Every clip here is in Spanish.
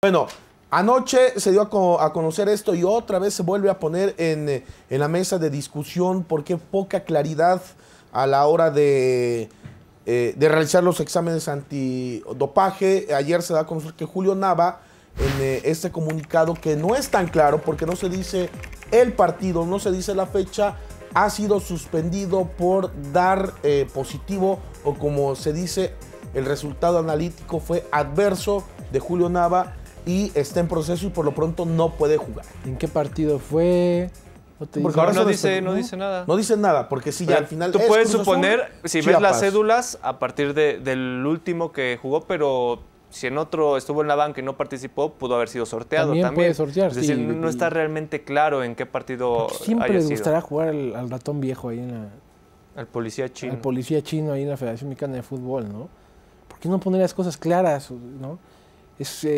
Bueno, anoche se dio a conocer esto y otra vez se vuelve a poner en la mesa de discusión porque poca claridad a la hora de realizar los exámenes antidopaje. Ayer se da a conocer que Julio Nava, en este comunicado que no es tan claro porque no se dice el partido, no se dice la fecha, ha sido suspendido por dar positivo, o como se dice, el resultado analítico fue adverso de Julio Nava y está en proceso y por lo pronto no puede jugar. ¿En qué partido fue? Porque ahora no dice nada. No dice nada, porque sí, ya al final tú puedes suponer, si ves las cédulas, a partir del último que jugó, pero si en otro estuvo en la banca y no participó, pudo haber sido sorteado también. Puede sortear, es decir, no está realmente claro en qué partido siempre les gustará jugar al ratón viejo ahí en la... Al policía chino. Al policía chino ahí en la Federación Mexicana de Fútbol, ¿no? ¿Por qué no poner las cosas claras, no? Es...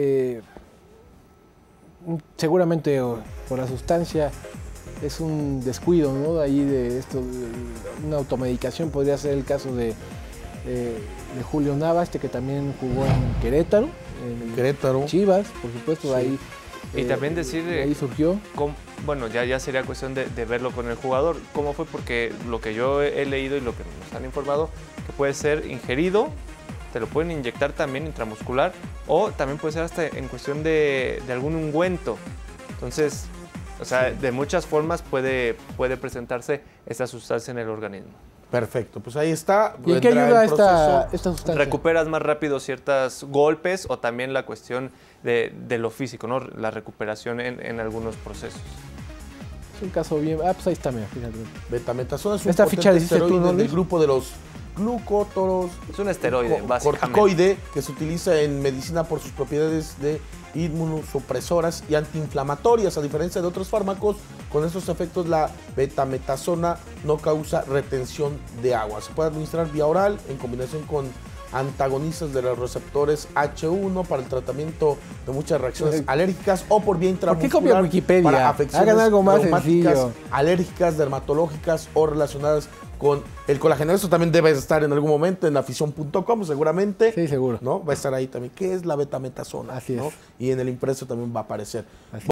seguramente por la sustancia es un descuido, ¿no? Ahí de esto, una automedicación podría ser el caso de Julio Nava, que también jugó en Querétaro, Chivas, por supuesto, sí. Ahí. Y también decir ahí surgió. Bueno, ya sería cuestión de verlo con el jugador. ¿Cómo fue? Porque lo que yo he leído y lo que nos han informado, que puede ser ingerido, te lo pueden inyectar también intramuscular, o también puede ser hasta en cuestión de algún ungüento. Entonces, o sea, de muchas formas puede presentarse esta sustancia en el organismo. Perfecto, pues ahí está. ¿Y en qué ayuda esta sustancia? Recuperas más rápido ciertos golpes o también la cuestión de lo físico, ¿no? La recuperación en algunos procesos. Es un caso bien... pues ahí está, mira, fíjate. Betametasona es un esta ficha esteroide del grupo de los glucotoros. Es un esteroide, básicamente. Corticoide que se utiliza en medicina por sus propiedades de inmunosupresoras y antiinflamatorias. A diferencia de otros fármacos, con estos efectos la betametasona no causa retención de agua. Se puede administrar vía oral en combinación con antagonistas de los receptores H1 para el tratamiento de muchas reacciones alérgicas o por vía intramuscular. ¿Por qué copia Wikipedia? Para afecciones hagan algo más sencillo, alérgicas, dermatológicas o relacionadas con el colágeno. Eso también debe estar en algún momento en afición.com, seguramente. Sí, seguro. ¿No? Va a estar ahí también. ¿Qué es la betametasona? Así es. ¿No? Y en el impreso también va a aparecer. Así.